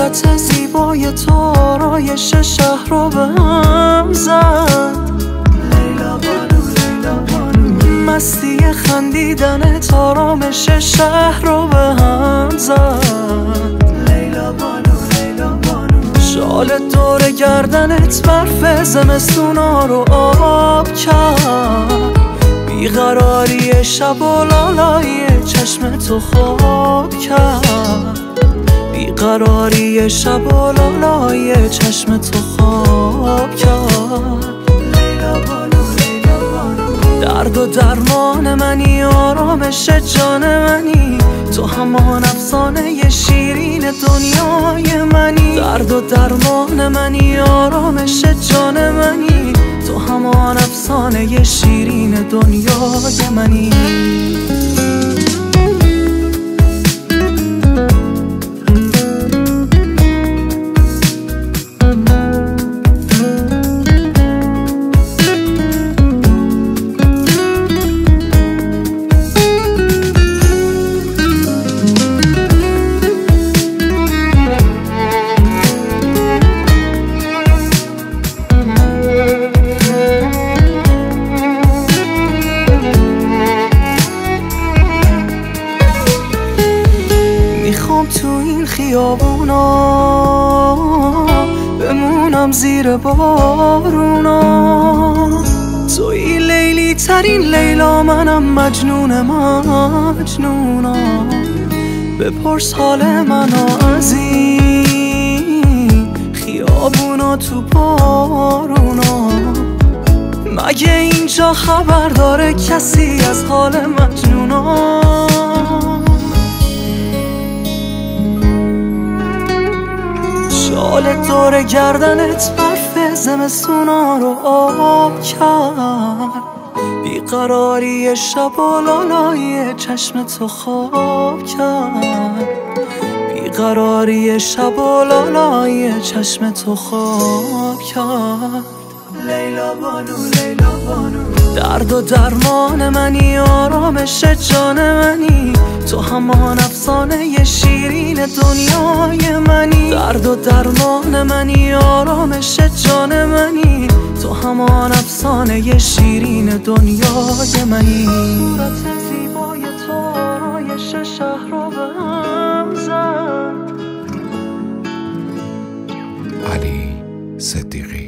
صورت زیبای تو آرایش شهر رو به هم زد. لیلا بانو لیلا بانو، مستی خندیدنت آرامش شهر رو به هم زد. لیلا بانو لیلا بانو، شال دور گردنت برف زمستونا رو آب کرد. بیقراری شب و لالای چشم تو خواب کرد. بیقراری شب و لالای چشم تو خواب کرد. لیلا بانو لیلا بانو، درد و درمان منی، آرامش جان منی، تو همان افسانه شیرین دنیای منی. درد و درمان منی، آرامش جان منی، تو همان افسانه شیرین دنیای منی. تو این خیابونا بمونم زیر بارونا. توی لیلی ترین لیلا، منم مجنون مجنونا. بپرس حال منو از این خیابونا تو بارونا. مگه اینجا خبر داره کسی از حال مجنونا؟ شال دور گردنت برف زمستونا رو آب کرد. بیقراری شب و لالای چشم تو خواب کرد. بیقراری شب و لالای چشم تو خواب کرد. لیلا بانو لیلا بانو، درد و درمان منی، آرامش جان منی، تو همان افسانه شیرین دنیای منی. درد و درمان منی، آرامش جان منی، تو همان افسانه شیرین دنیای منی. صورت زیبای تو آرایش شهر رو به هم زد. علی صدیقی.